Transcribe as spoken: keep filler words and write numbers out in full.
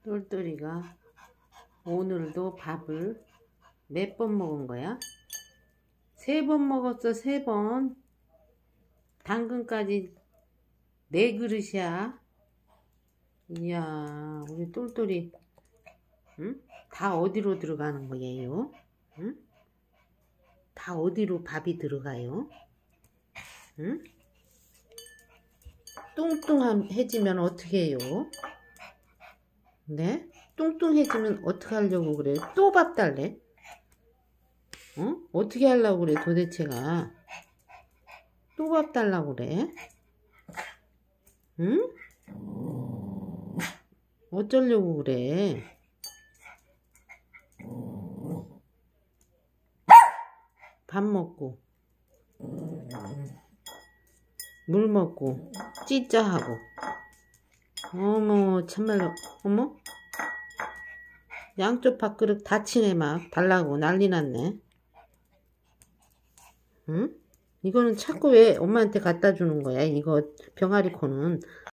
똘똘이가 오늘도 밥을 몇 번 먹은 거야? 세 번 먹었어, 세 번. 당근까지 네 그릇이야. 이야, 우리 똘똘이, 응? 다 어디로 들어가는 거예요? 응? 다 어디로 밥이 들어가요? 응? 뚱뚱해지면 어떻게 해요? 네? 뚱뚱해지면 어떻게 하려고 그래? 또 밥 달래? 어? 어떻게 하려고 그래 도대체가? 또 밥 달라고 그래? 응? 어쩌려고 그래? 밥 먹고 물 먹고 찌짜하고. 어머 참말로. 어머 양쪽 밥그릇 다 치네. 막 달라고 난리 났네. 응? 이거는 자꾸 왜 엄마한테 갖다 주는 거야? 이거 병아리 코는